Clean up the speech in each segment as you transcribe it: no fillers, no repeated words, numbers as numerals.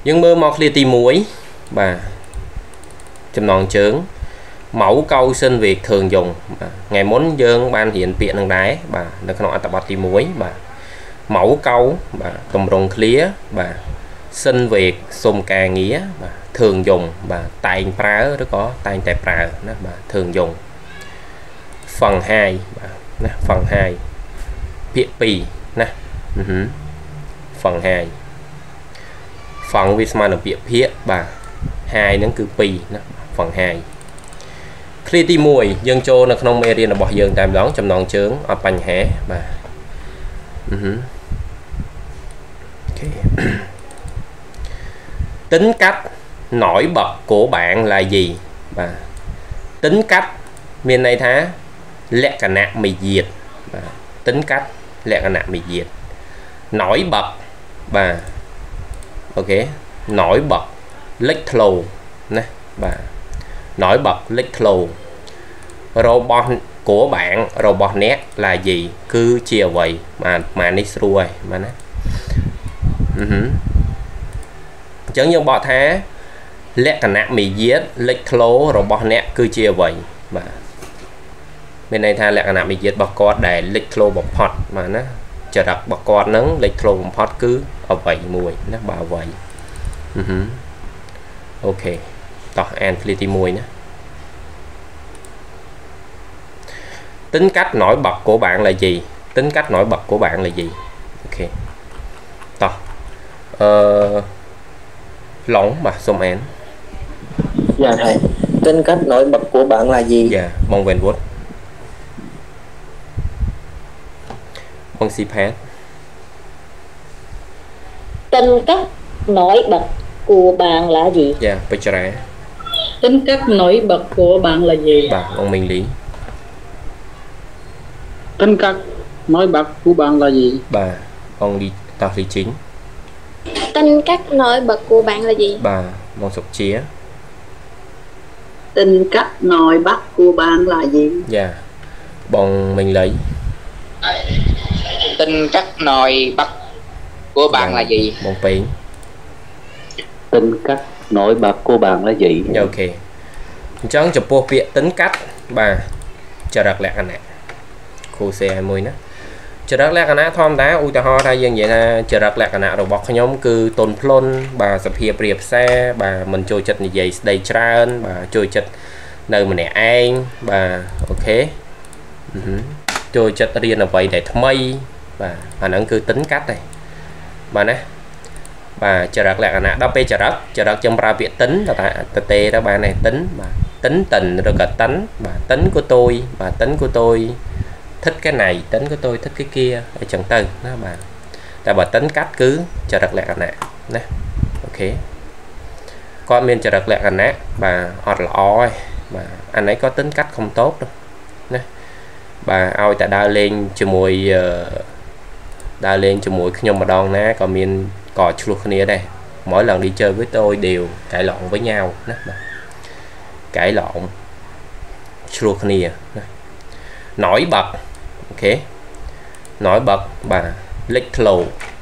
nhưng mơ mọc liệt tì muối bà chấm nón chướng mẫu câu sinh việc thường dùng ngày muốn dương ban hiện tiện đằng đáy bà nó có tập tì muối bà mẫu câu bà cầm rồng clear bà sinh việc xung ca nghĩa bà thường dùng bà tay prá đó có tay tay prá đó bà thường dùng phần 2 bà phần 2 phía pì nè phần 2 phần visman ở phía bà 2 nó cứ pì nè phần 2 khi ti mùi dân châu nó không mê riêng là bỏ dân tạm đón trong nón chướng ở bánh hé bà tính cách nổi bật của bạn là gì bà tính cách miền này thá lẹ cả nạc mì diệt bà. Tính cách lẹ cả nạc mì diệt nổi bật bà ok nổi bật lích lù nè bà nổi bật lích lù robot của bạn robot net là gì cứ chia vậy mà nít rồi mà nó chẳng như bỏ thá lẹ cả nạc mì diệt lích lù robot net cứ chia vậy mà bên này tha lẹ cả nạc mì diệt bọc cọt để lích lù bọc hot mà nó chờ đặt bọc cọt nắng lích lù bọc hot cứ ở vậy mùi nó bảo vậy ok tỏ amplitude mùi nữa tính cách nổi bật của bạn là gì tính cách nổi bật của bạn là gì ok tỏ lỏng mà xung án dạ thầy tính cách nổi bật của bạn là gì dạ bông vền vuốt bông si pad tính cách nổi bật của bạn là gì dạ picture tính cách nổi bật của bạn là gì bà ông Minh Lý tính cách nổi bật của bạn là gì bà ông đi tao lý chính tính cách nổi bật của bạn là gì bà mong sọc chía tính cách nổi bật của bạn là gì dạ bông mình lấy tính cách nổi bật của bạn là gì bông pính tính cách nổi bật của bạn là gì dạ ok chẳng chụp bộ việc tính cách bà chờ đặt lẹ anh ạ khu xe 20 nữa chờ đặt lẹ anh ạ thom đá ui ta ho thay dân vậy là chờ đặt lẹ anh ạ rồi bọc nhóm cứ tồn plon bà sập hiệp riệp xe bà mình trôi chật như vậy đầy trơn bà trôi chật nơi mà nè anh bà ok trôi chật riêng là vậy để mây bà nó cứ tính cách này bà nè bà chờ đặt lại nè đó chờ đặt trong ra việc tính là tại tê đó bà này tính mà tính tình rồi cả tính bà tính của tôi bà tính của tôi thích cái này tính của tôi thích cái kia ở chẳng từ đó bà tại bà tính cách cứ chờ đặt lại nè nè ok con miền chờ đặt lại nè bà hoặc là oi mà anh ấy có tính cách không tốt đâu nè bà oi tại đa lên cho mùi nhưng mà đòn ná còn miền cò chuột này đây mỗi lần đi chơi với tôi đều cãi lộn với nhau đó. Cãi lộn chuột này nổi bật ok nổi bật bà lịch lồ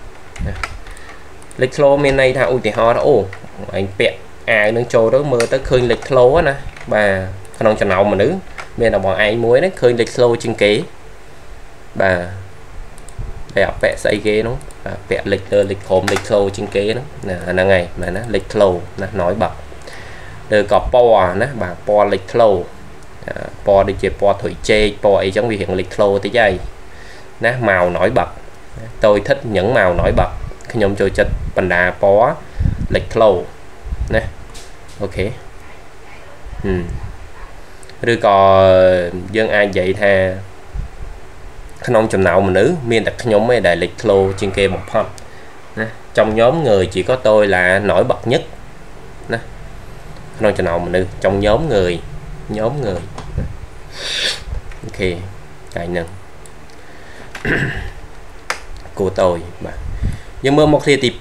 bên này thằng thì ho đó ô anh bẹt đang trôi đó mơ tới khơi lịch lồ nè bà không cho nào mà nữ bên là bọn ai muối đấy khơi lịch lồ trên kế bà đẹp vẽ xây ghế nó vẽ lịch hồn lịch lô trên kế đó là ngày mà nó lịch lô nó nổi bật rồi có po nó bà po lịch lô po đi chơi po thủy chê po ấy giống như hiện lịch lô tới dây nó màu nổi bật tôi thích những màu nổi bật khi nhóm chơi chất bần đà po lịch lô nè ok rồi có dân ai vậy tha không chồng nào mà nữ miền đặc nhóm mấy đại lịch lô trên kia một phần trong nhóm người chỉ có tôi là nổi bật nhất không chồng nào mà nữ trong nhóm người ok cái nâng của tôi mà nhưng mà một khi thì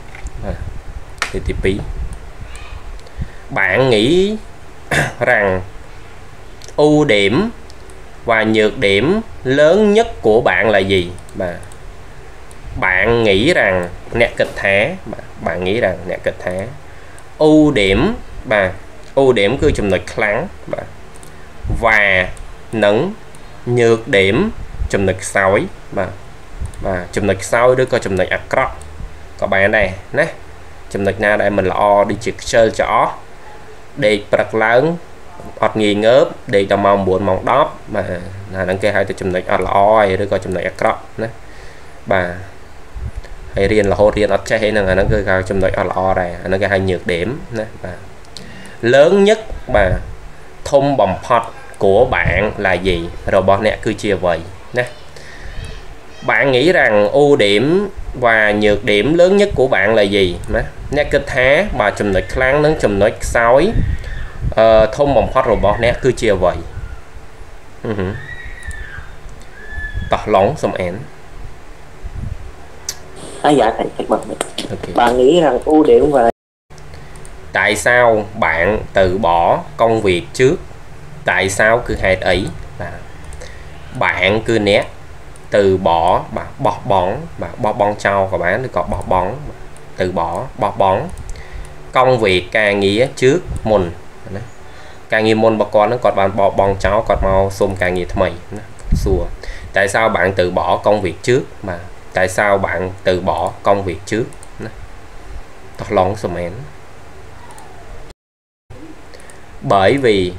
phí bạn nghĩ rằng ưu điểm và nhược điểm lớn nhất của bạn là gì bà bạn nghĩ rằng nè kịch thế bạn nghĩ rằng nè kịch thế ưu điểm ưu điểm cứ chùm nịch kháng và nâng nhược điểm chùm nịch sói và chùm nịch sói đứa có chùm nịch ác rõ có bạn này nè chùm nịch nào đây mình lo đi trực chơi chó để bật lớn ọt nghi ngớp để tao mong buồn mong đóp mà là đăng kê hai từ chùm nịch ọt lo đứa có chùm nịch ác rõ nè bà hay riêng là hô riêng ọt chạy là nó cứ cao chùm nịch ọt lo này nó cái hai nhược điểm nè bà lớn nhất mà thông bầm phật của bạn là gì rồi bọn nè cứ chia vậy nè bạn nghĩ rằng ưu điểm và nhược điểm lớn nhất của bạn là gì nè cứ thế bà chùm nịch kháng nâng chùm nịch sói thông bầm phật rồi bọn nè cứ chia vậy tỏ lóng xong én dạ thầy bạn nghĩ rằng ưu điểm và tại sao bạn từ bỏ công việc trước tại sao cứ hệt ấy là bạn cứ né từ bỏ và bỏ bón trao của bạn có bỏ bón từ bỏ bón công việc càng nghĩa trước môn càng nghĩa môn bà con nó còn bạn bỏ bón cháu còn mau xôm càng nghĩa mày xua tại sao bạn từ bỏ công việc trước mà tại sao bạn từ bỏ công việc trước tao lóng xôm én bởi vì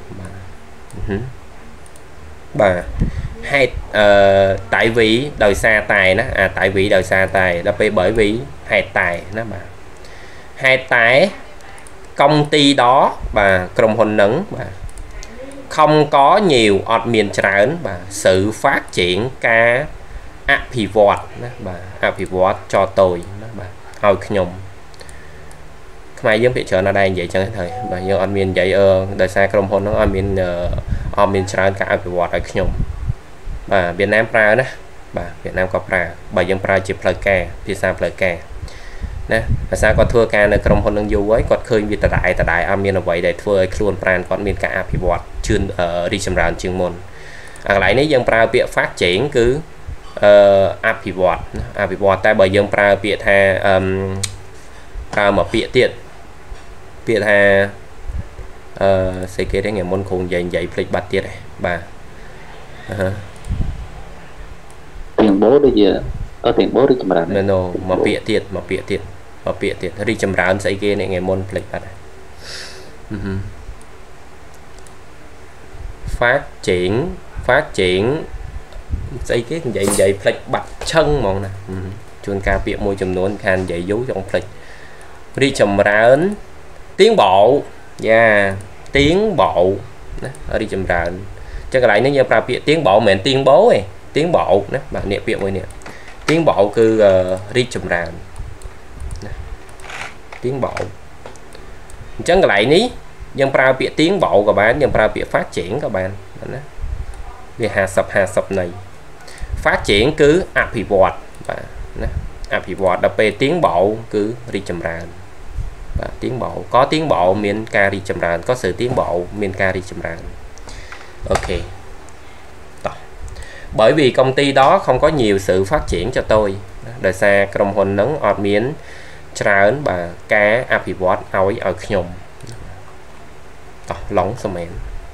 bà hay tại vì đời xa tài đó tại vì đời xa tài đó bởi vì hai tài nó mà hai tài công ty đó và công hồn nấn mà không có nhiều admin trán và sự phát triển ca pivot pivot cho tôi đó bà hồi nhung mai giống bị trở nó đây vậy chẳng thời mà như admin vậy đời xa công hồn nó admin trán cả pivot ở nhung và Việt Nam pra đó bà Việt Nam có pra bà dân pra chỉ plug ca pizza plug ca nè và sao có thua ca nơi trong hôn nâng du ấy còn khơi vì tại admin là vậy để thua luôn brand còn miền cả pivot chuyên đi chấm rán chuyên môn lại nếu dân pra việc phát triển cứ pivot tại bởi dân pra việc ha pra mà việc ha sẽ kế đến ngày môn khung dạy plek bắt tiết này bà tiền bố bây giờ có tiền bố đi chấm rán no mà bịa tiệt đi chấm rán sẽ kia này ngày môn plek bắt phát triển xây cái dạy plek bắt chân mong nè chuyên ca bịa môi chấm nón khan dạy dấu trong plek đi chấm rán tiến bộ tiến bộ ở đi chấm rán chắc lại nếu như pra bịa tiến bộ mền tiến bố ấy tiến bộ nè bạn niệm bịa môi nè tiến bộ cứ đi chấm rán tiến bộ chẳng lại ní dân pra bịa tiến bộ các bạn dân pra bịa phát triển các bạn vì hà sập này phát triển cứ pivot và pivot đập về tiến bộ cứ đi chấm rán và tiến bộ có tiến bộ miền ca đi chấm rán có sự tiến bộ miền ca đi chấm rán ok bởi vì công ty đó không có nhiều sự phát triển cho tôi đời xa trong hồn nấn admin trán và cá pivot áo ở nhom lóng xong em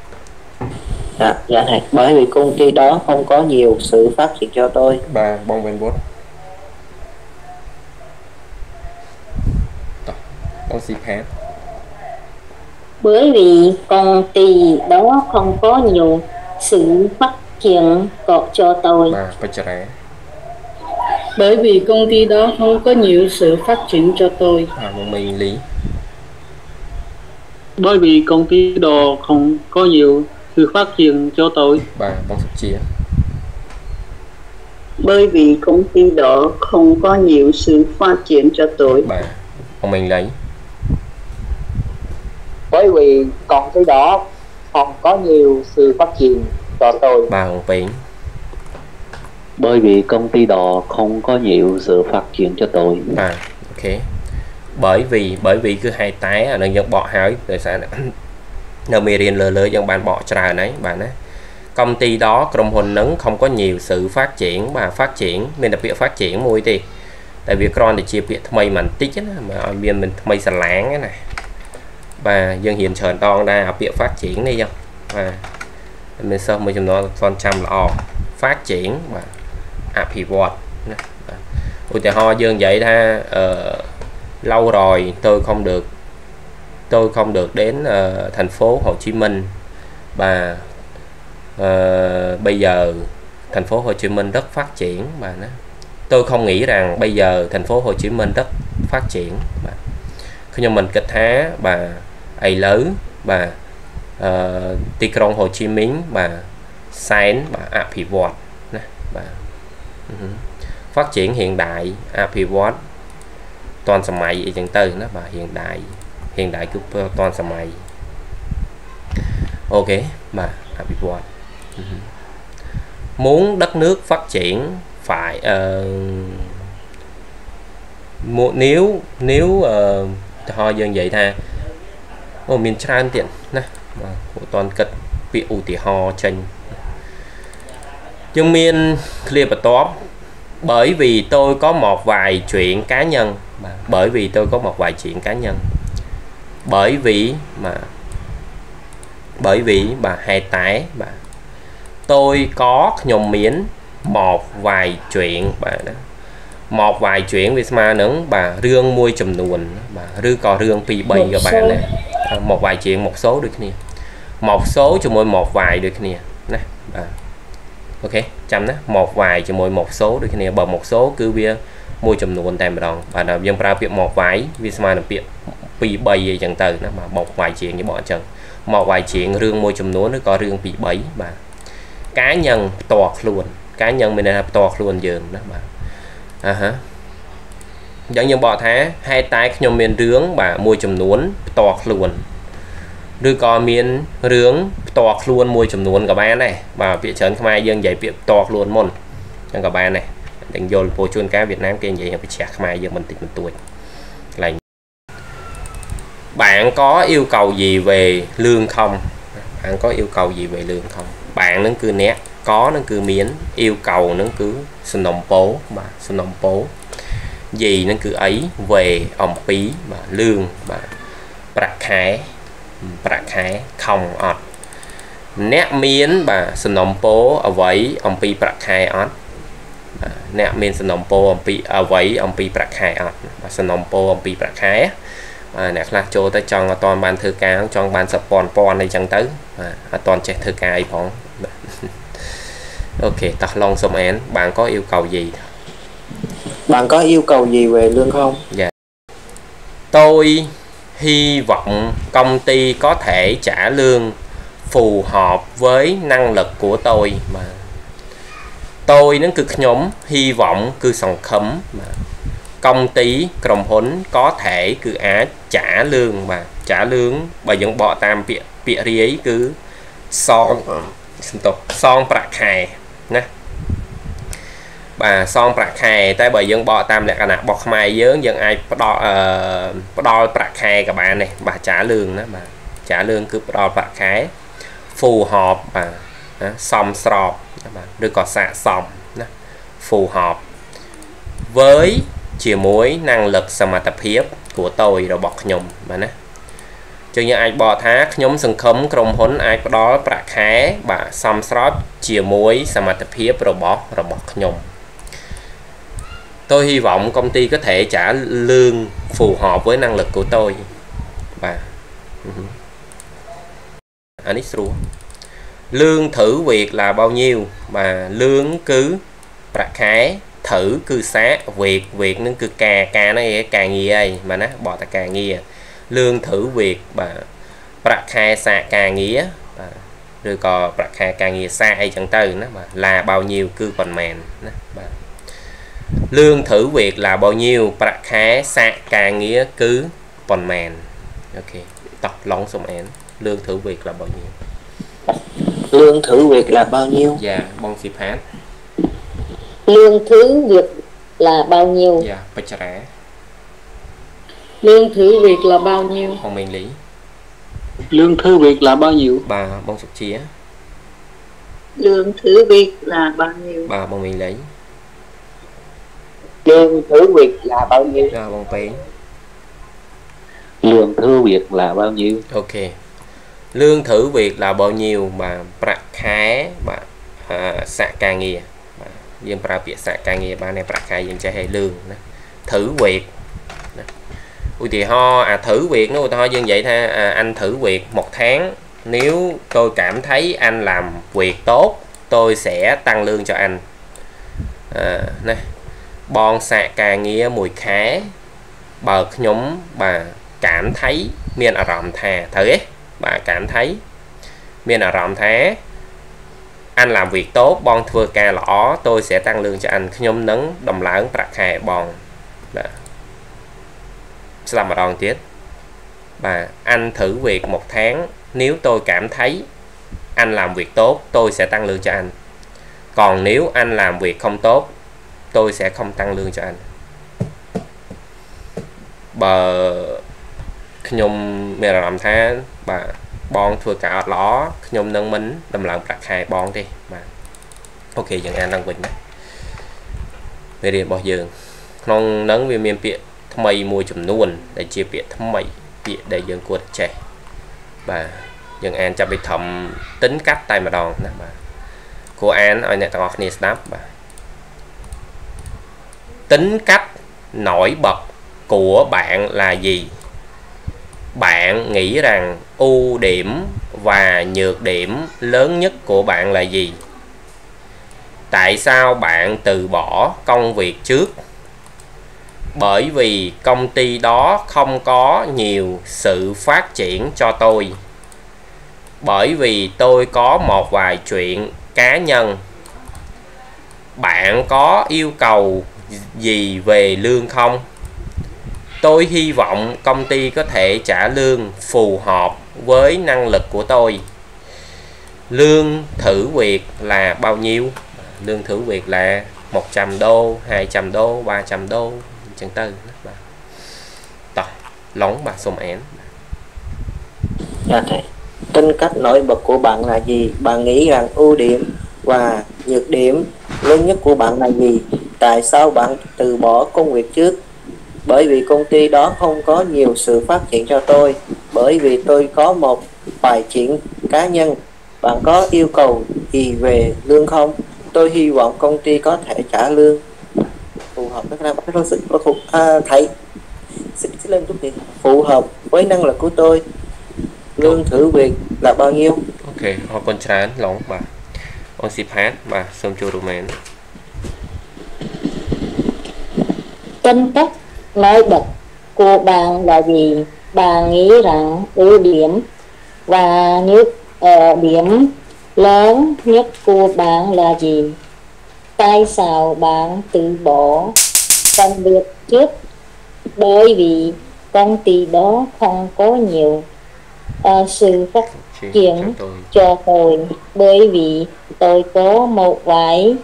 dạ thầy bởi vì công ty đó không có nhiều sự phát triển cho tôi bà bong bên bốt bong xì phép bởi vì công ty đó không có nhiều sự phát triển cho tôi bởi vì công ty đó không có nhiều sự phát triển cho tôi mình lý bởi vì công ty đó không có nhiều sự phát triển cho tôi bà bong sụp chia bởi vì công ty đó không có nhiều sự phát triển cho tôi bà mình lấy bởi vì công ty đó không có nhiều sự phát triển cho tôi bà hồng phiến bởi vì công ty đó không có nhiều sự phát triển cho tôi ok bởi vì cứ hai tái ở nơi dân bỏ hỏi rồi sao nơi mì riêng lơ dân bạn bỏ trà đấy bạn ấy công ty đó trong hồn nấn không có nhiều sự phát triển và phát triển mình đặc biệt phát triển mùi thì tại vì con thì chia biệt thay mình tích mà miền mình thay sẵn láng cái này và dân hiện trời đòn ra biệt phát triển đi không và mình sau mình chúng nó con trăm là phát triển và pivot ủa thì ho dương vậy ha lâu rồi tôi không được đến thành phố Hồ Chí Minh và bây giờ thành phố Hồ Chí Minh rất phát triển và tôi không nghĩ rằng bây giờ thành phố Hồ Chí Minh rất phát triển và khi mình kịch há và ấy lớn và tì krong Hồ Chí Minh và sáng và pivot và phát triển hiện đại pivot toàn sầm mày chẳng từ nó và hiện đại cứ toàn sầm mày ok mà pivot muốn đất nước phát triển phải nếu họ dân vậy tha mình tràn tiện nè của toàn kịch bị ủ tỉ ho tranh nhưng miền clear và top bởi vì tôi có một vài chuyện cá nhân bởi vì bà hai tái bà tôi có nhom miến một vài chuyện vì mà nướng bà rương môi chùm nuồn bà rư cò rương pi bay cho bạn này một vài chuyện một số được nè một số cho mỗi một vài được nè nè ok chăm đó một vài cho mỗi một số được nè bằng một số cứ bia môi chùm nuồn tèm đòn và là dân ra việc một vài vì mà là việc pi bay chẳng từ nó mà một vài chuyện với bọn chừng một vài chuyện rương môi chùm nuồn nó có rương pi bấy bà cá nhân toạc luôn cá nhân mình là toạc luôn dường đó bà giống như bọ thá hai tay nhom miền rướng bà môi chùm nuốn toạc luôn đưa con miền rướng toạc luôn môi chùm nuốn các bạn này và vị trấn mai dân dạy việc toạc luôn môn cho các bạn này đánh vô bộ chuôn cá Việt Nam kia vậy phải chặt mai giờ mình tịch mình tuổi là bạn có yêu cầu gì về lương không bạn nó cứ nét có nó cứ miến yêu cầu nó cứ sân đồng bố gì nó cứ ấy về ông phí mà lương và bạc khái không ọt nét miến và sân đồng bố ở với ông phí bạc khai ọt nét miến sân đồng bố ông phí ở với ông phí bạc khai ọt và sân đồng bố ông phí bạc khai nè là cho tới trong toàn ban thư ca trong ban sập pon này chẳng tới toàn chạy thư ca ấy phóng ok tắt long xong án bạn có yêu cầu gì về lương không? Dạ tôi hy vọng công ty có thể trả lương phù hợp với năng lực của tôi mà tôi nó cực nhóm hy vọng cứ sòng khấm mà công ty cầm huấn có thể cứ trả lương mà trả lương bởi những bọ tam bịa ấy cứ son bạc hài nè bà son bạc hài tại bởi dân bọ tam lại cả nè bọc mai dớn dân ai đo bạc hài các bạn này bà trả lương đó mà trả lương cứ đo bạc hài phù hợp mà xong sọp đưa có xạ xong phù hợp với chiều mối năng lực sơ mà tập hiếp của tôi rồi bọc nhung mà nè cho như ai bỏ thác nhóm sân khấm trong huấn ai đó bạc khá bà xong sót chiều mối sơ mà tập hiếp rồi bọc nhung tôi hy vọng công ty có thể trả lương phù hợp với năng lực của tôi và lương thử việc là bao nhiêu mà lương cứ bạc khá thử cư xá việc nó cứ ca nó càng nghĩa mà nó bỏ ta càng nghĩa lương thử việc bà bạc khai xa càng nghĩa rồi có bạc khai càng nghĩa xa hay chẳng từ nó mà là bao nhiêu cứ còn màn lương thử việc là bao nhiêu bạc khai xa càng nghĩa cứ còn màn ok tập lóng xong án lương thử việc là bao nhiêu dạ bông xịp hát lương thử việc là bao nhiêu? Dạ, bạch trả. Lương thử việc là bao nhiêu? Hoàng Minh Lý. Lương thử việc là bao nhiêu? Bà bông sụp chia. Lương thử việc là bao nhiêu? Bà bông Minh Lý. Lương thử việc là bao nhiêu? Rồi bằng phí. Lương thử việc là bao nhiêu? Ok. Lương thử việc là bao nhiêu mà bạc khá mà xạ ca nghề dương pra biệt xạ ca nghề ba này bạc khá dương cho hay lương thử việc ui thì ho thử việc nó ho dương vậy tha anh thử việc 1 tháng, nếu tôi cảm thấy anh làm việc tốt tôi sẽ tăng lương cho anh. Này bon xạ ca nghĩa mùi khá bờ nhóm bà cảm thấy miền ở rộng thà thử ấy bà cảm thấy miền ở rộng thế anh làm việc tốt bon thưa ca lõ tôi sẽ tăng lương cho anh nhóm nấn đồng lớn bạc hè bon làm mà đòn tiết bà anh thử việc 1 tháng, nếu tôi cảm thấy anh làm việc tốt tôi sẽ tăng lương cho anh, còn nếu anh làm việc không tốt tôi sẽ không tăng lương cho anh. Bờ nhôm mẹ làm thế bà bon thưa cả ló nhôm nâng mình đầm lặng bạc hai bon đi mà ok dần anh đang bình đấy về điện bỏ giường non nắng về miền biển mây mùi chùm nuôn để chia biệt thấm mây biệt để dân cuột trẻ và dần anh cho bị thầm tính cách tay mà đòn nè bà cô anh ở nhà tao nghe snap bà tính cách nổi bật của bạn là gì? Bạn nghĩ rằng ưu điểm và nhược điểm lớn nhất của bạn là gì? Tại sao bạn từ bỏ công việc trước? Bởi vì công ty đó không có nhiều sự phát triển cho tôi. Bởi vì tôi có một vài chuyện cá nhân. Bạn có yêu cầu gì về lương không? Tôi hy vọng công ty có thể trả lương phù hợp với năng lực của tôi. Lương thử việc là bao nhiêu? Lương thử việc là 100 đô, 200 đô, 300 đô chẳng tư. Rồi, lóng bà xông én. Dạ thầy. Tính cách nổi bật của bạn là gì? Bạn nghĩ rằng ưu điểm và nhược điểm lớn nhất của bạn là gì? Tại sao bạn từ bỏ công việc trước? Bởi vì công ty đó không có nhiều sự phát triển cho tôi. Bởi vì tôi có một vài chuyện cá nhân. Bạn có yêu cầu gì về lương không? Tôi hy vọng công ty có thể trả lương phù hợp với thầy xin lên chút gì phù hợp với năng lực của tôi. Lương thử việc là bao nhiêu? Ok, họ còn trán lóng bà on xịp hát bà xong cho roman. Tính cách nổi bật của bạn là gì? Bạn nghĩ rằng ưu điểm và nhược điểm lớn nhất của bạn là gì? Tại sao bạn từ bỏ công việc trước? Bởi vì công ty đó không có nhiều sự phát triển cho tôi. Bởi vì tôi có một vài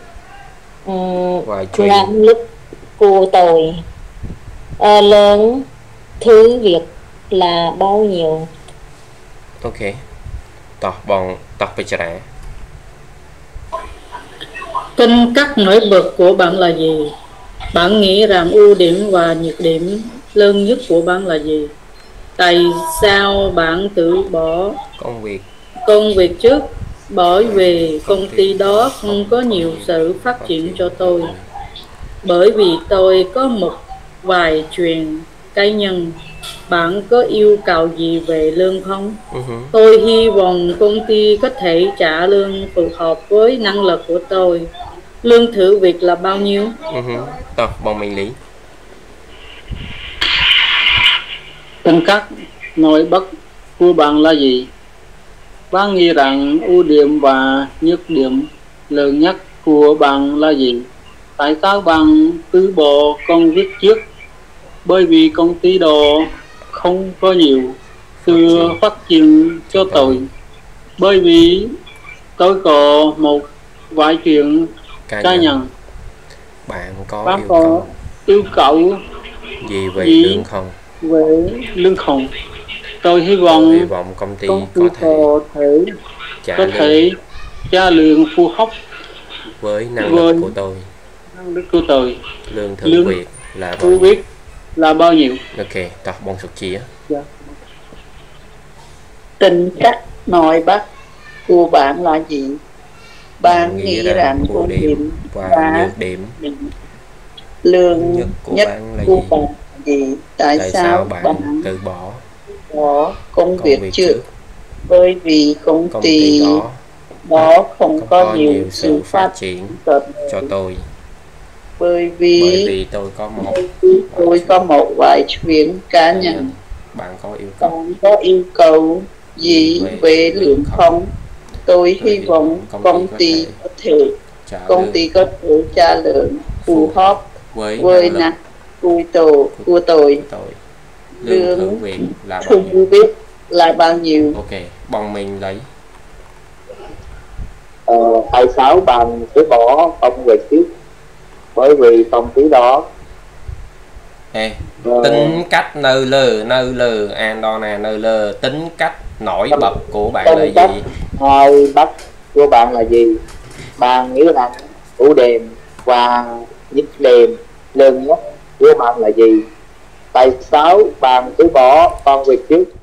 năng lực của tôi. Lớn thứ việc là bao nhiêu? Ok tỏ bằng tọc bây giờ Tính cách nổi bật của bạn là gì? Bạn nghĩ rằng ưu điểm và nhược điểm lớn nhất của bạn là gì? Tại sao bạn từ bỏ công việc trước? Bởi vì công ty đó không có nhiều sự phát triển cho tôi. Bởi vì tôi có một vài chuyện cá nhân. Bạn có yêu cầu gì về lương không? Tôi hy vọng công ty có thể trả lương phù hợp với năng lực của tôi. Lương thử việc là bao nhiêu? Bằng mình lý. Tính cách nổi bật của bạn là gì? Bạn nghĩ rằng ưu điểm và nhược điểm lớn nhất của bạn là gì? Tại sao bạn từ bỏ công việc trước? Bởi vì công ty đó không có nhiều sự phát triển cho tôi. Bởi vì tôi có một vài chuyện cá nhân. Bạn có yêu cầu gì về lương không? Về lương không. Tôi hy vọng công ty có thể trả lương phù hợp với năng lực của tôi. năng đức của tôi. Lương thử việc là bao Tôi nhiêu? biết là bao nhiêu? Ok, tập bằng sụt chia. Tính cách nói bắt của bạn là gì? Bạn nghĩ rằng ưu điểm và nhược điểm lương nhất của bạn là gì? Tại sao bạn từ bỏ công việc trước? Bởi vì công ty đó không có nhiều sự phát triển cho tôi. Bởi vì tôi có một vài chuyện cá nhân. Bạn có yêu cầu gì về lượng không? Tôi hy vọng công ty có thể trả lời phù hợp với năng của tôi. Lương thử việc là bao nhiêu? Ok, bọn mình lấy. Tại sao bạn từ bỏ công việc trước? Bởi vì công ty đó tính cách nơ lờ andona nơ lờ, tính cách nổi bật của bạn là gì? Nổi bật của bạn là gì? Bạn nghĩ rằng ưu điểm và nhược điểm lớn nhất của bạn là gì? Tại sao bạn từ bỏ công việc trước?